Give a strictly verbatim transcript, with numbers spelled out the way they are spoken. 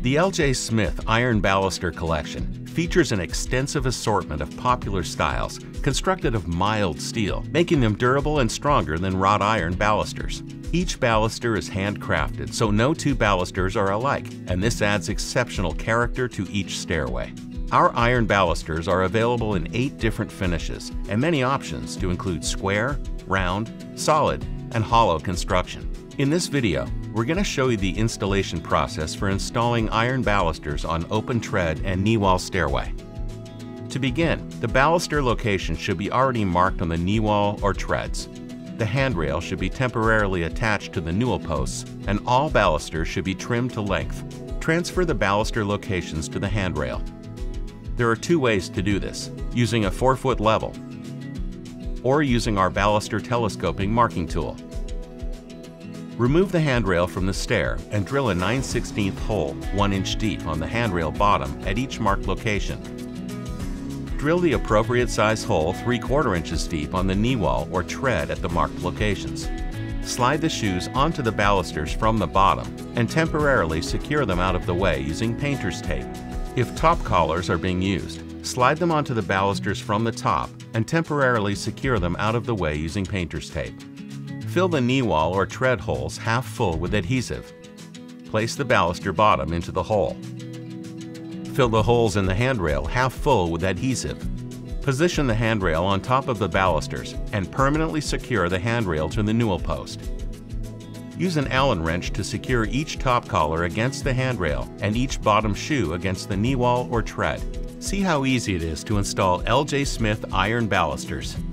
The L J Smith Iron Baluster Collection features an extensive assortment of popular styles constructed of mild steel, making them durable and stronger than wrought iron balusters. Each baluster is handcrafted, so no two balusters are alike, and this adds exceptional character to each stairway. Our iron balusters are available in eight different finishes and many options to include square, round, solid, and hollow construction. In this video, we're going to show you the installation process for installing iron balusters on open tread and knee wall stairway. To begin, the baluster location should be already marked on the knee wall or treads. The handrail should be temporarily attached to the newel posts, and all balusters should be trimmed to length. Transfer the baluster locations to the handrail. There are two ways to do this, using a four foot level or using our baluster telescoping marking tool. Remove the handrail from the stair and drill a nine sixteenths hole one inch deep on the handrail bottom at each marked location. Drill the appropriate size hole three quarter inches deep on the knee wall or tread at the marked locations. Slide the shoes onto the balusters from the bottom and temporarily secure them out of the way using painter's tape. If top collars are being used, slide them onto the balusters from the top and temporarily secure them out of the way using painter's tape. Fill the knee wall or tread holes half full with adhesive. Place the baluster bottom into the hole. Fill the holes in the handrail half full with adhesive. Position the handrail on top of the balusters and permanently secure the handrail to the newel post. Use an Allen wrench to secure each top collar against the handrail and each bottom shoe against the knee wall or tread. See how easy it is to install L J Smith iron balusters.